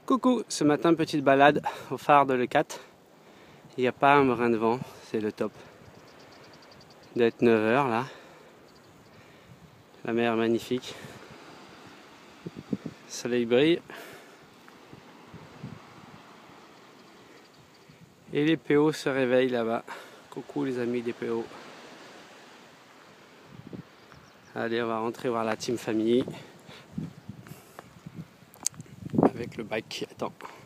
Coucou, ce matin petite balade au phare de Leucate. Il n'y a pas un brin de vent, c'est le top. D'être 9 h là. La mer magnifique. Le soleil brille. Et les PO se réveillent là-bas. Coucou les amis des PO. Allez, on va rentrer voir la team famille. Avec le bike qui attend.